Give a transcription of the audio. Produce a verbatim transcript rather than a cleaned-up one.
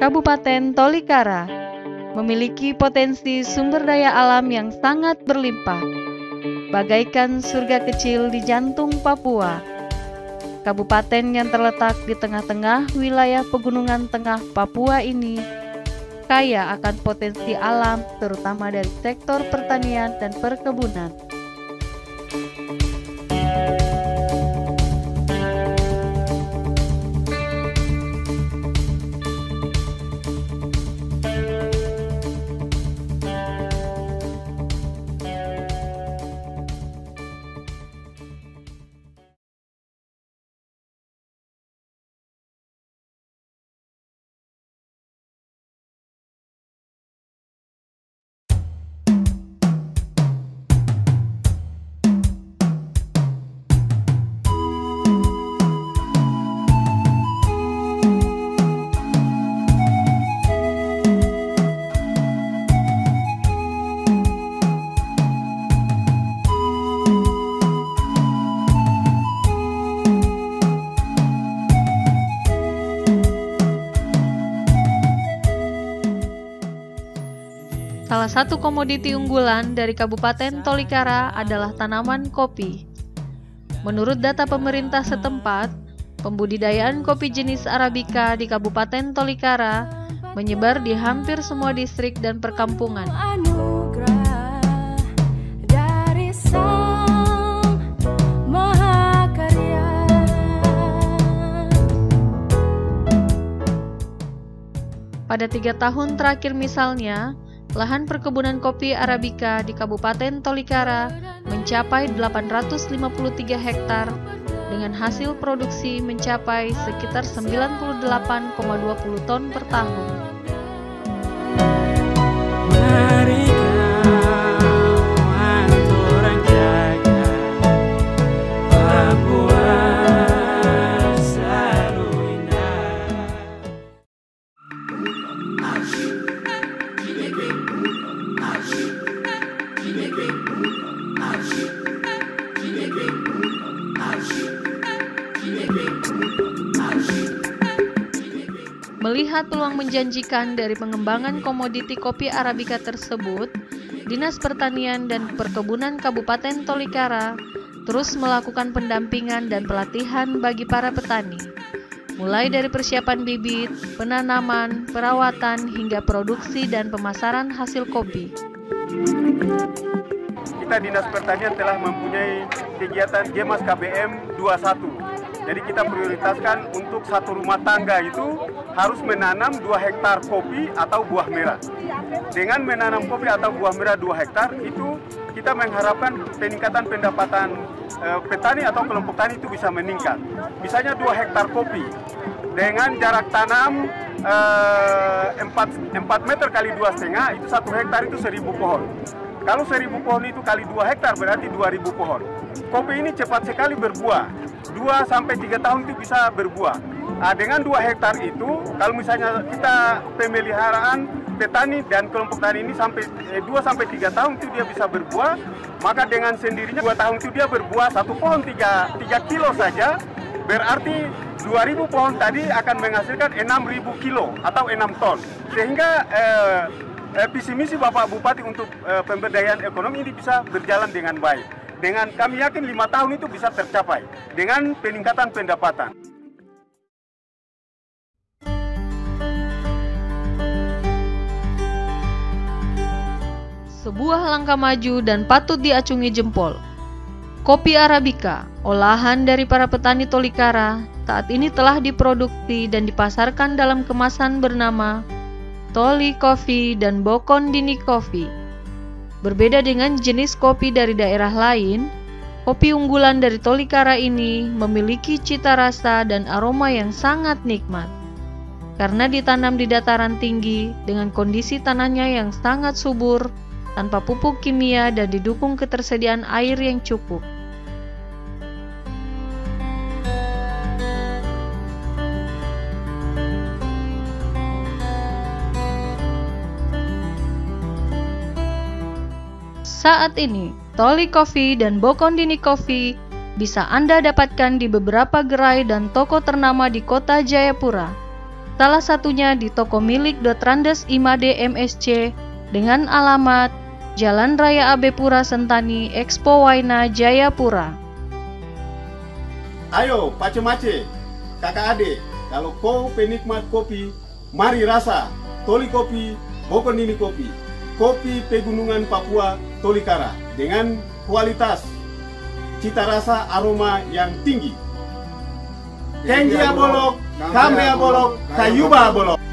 Kabupaten Tolikara memiliki potensi sumber daya alam yang sangat berlimpah, bagaikan surga kecil di jantung Papua. Kabupaten yang terletak di tengah-tengah wilayah pegunungan tengah Papua ini kaya akan potensi alam, terutama dari sektor pertanian dan perkebunan. Salah satu komoditi unggulan dari Kabupaten Tolikara adalah tanaman kopi. Menurut data pemerintah setempat, pembudidayaan kopi jenis Arabica di Kabupaten Tolikara menyebar di hampir semua distrik dan perkampungan. Pada tiga tahun terakhir misalnya, lahan perkebunan kopi Arabica di Kabupaten Tolikara mencapai delapan ratus lima puluh tiga hektar dengan hasil produksi mencapai sekitar sembilan puluh delapan koma dua puluh ton per tahun. Melihat peluang menjanjikan dari pengembangan komoditi kopi Arabica tersebut, Dinas Pertanian dan Perkebunan Kabupaten Tolikara terus melakukan pendampingan dan pelatihan bagi para petani, mulai dari persiapan bibit, penanaman, perawatan, hingga produksi dan pemasaran hasil kopi. Kita Dinas Pertanian telah mempunyai kegiatan Gemas K B M dua puluh satu. Jadi kita prioritaskan untuk satu rumah tangga itu harus menanam dua hektar kopi atau buah merah. Dengan menanam kopi atau buah merah dua hektar itu kita mengharapkan peningkatan pendapatan e, petani atau kelompok tani itu bisa meningkat. Misalnya dua hektar kopi dengan jarak tanam e, empat meter kali dua setengah itu satu hektar itu seribu pohon. Kalau seribu pohon itu kali dua hektar berarti dua ribu pohon. Kopi ini cepat sekali berbuah, dua sampai tiga tahun itu bisa berbuah. Nah, dengan dua hektar itu, kalau misalnya kita pemeliharaan petani dan kelompok tani ini sampai eh, dua sampai tiga tahun itu dia bisa berbuah, maka dengan sendirinya dua tahun itu dia berbuah satu pohon tiga kilo saja, berarti dua ribu pohon tadi akan menghasilkan enam ribu kilo atau enam ton. Sehingga eh, eh, visi misi Bapak Bupati untuk eh, pemberdayaan ekonomi ini bisa berjalan dengan baik. Dengan kami yakin lima tahun itu bisa tercapai dengan peningkatan pendapatan. Sebuah langkah maju dan patut diacungi jempol. Kopi Arabica, olahan dari para petani Tolikara, saat ini telah diproduksi dan dipasarkan dalam kemasan bernama Toli Coffee dan Bokondini Coffee. Berbeda dengan jenis kopi dari daerah lain, kopi unggulan dari Tolikara ini memiliki cita rasa dan aroma yang sangat nikmat. Karena ditanam di dataran tinggi dengan kondisi tanahnya yang sangat subur, tanpa pupuk kimia dan didukung ketersediaan air yang cukup. Saat ini, Toli Coffee dan Bokondini Coffee bisa Anda dapatkan di beberapa gerai dan toko ternama di kota Jayapura. salah satunya di toko milik Dotrandes Imade M S C dengan alamat Jalan Raya Abepura Sentani, Expo Waina, Jayapura. Ayo, pace-mace, kakak adik, kalau kau penikmat kopi, mari rasa Toli Kopi, Bokondini Kopi, kopi pegunungan Papua Tolikara dengan kualitas, cita rasa, aroma yang tinggi. Kenji bolok, kame bolok, kayuba bolok.